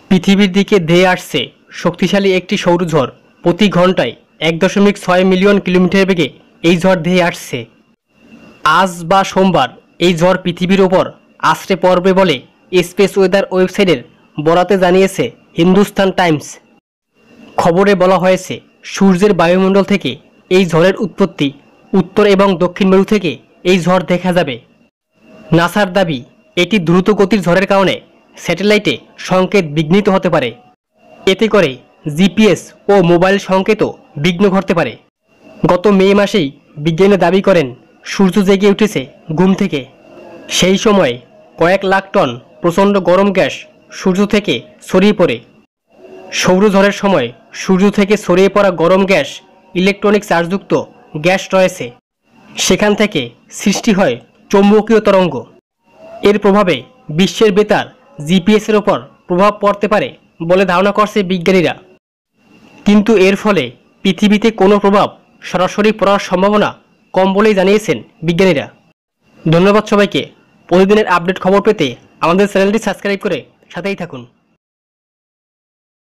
পৃথিবীর দিকে ধেয়ে আসছে শক্তিশালী একটি সৌরঝড়। প্রতি ঘন্টায় 1.6 মিলিয়ন কিলোমিটার বেগে এই ঝড় ধেয়ে আসছে। আজ বা সোমবার এই ঝড় পৃথিবীর ওপর আছড়ে পড়বে বলে স্পেস ওয়েদার ওয়েবসাইটের বরাতে জানিয়েছে হিন্দুস্তান টাইমস। খবরে বলা হয়েছে, সূর্যের বায়ুমণ্ডল থেকে এই ঝড়ের উৎপত্তি। উত্তর এবং দক্ষিণ মেরু থেকে এই ঝড় দেখা যাবে। নাসার দাবি, এটি দ্রুত গতির ঝড়ের কারণে স্যাটেলাইটে সংকেত বিঘ্নিত হতে পারে। এতে করে জিপিএস ও মোবাইল সংকেতও বিঘ্ন ঘটতে পারে। গত মে মাসেই বিজ্ঞানীরা দাবি করেন, সূর্য জেগে উঠেছে ঘুম থেকে। সেই সময় কয়েক লাখ টন প্রচণ্ড গরম গ্যাস সূর্য থেকে ছড়িয়ে পড়ে। সৌরঝড়ের সময় সূর্য থেকে ছড়িয়ে পড়া গরম গ্যাস ইলেকট্রনিক চার্জযুক্ত গ্যাস রয়েছে। সেখান থেকে সৃষ্টি হয় চৌম্বকীয় তরঙ্গ। এর প্রভাবে বিশ্বের বেতার জিপিএসের ওপর প্রভাব পড়তে পারে বলে ধারণা করছে বিজ্ঞানীরা। কিন্তু এর ফলে পৃথিবীতে কোনো প্রভাব সরাসরি পড়ার সম্ভাবনা কম বলেই জানিয়েছেন বিজ্ঞানীরা। ধন্যবাদ সবাইকে। প্রতিদিনের আপডেট খবর পেতে আমাদের চ্যানেলটি সাবস্ক্রাইব করে সাথেই থাকুন।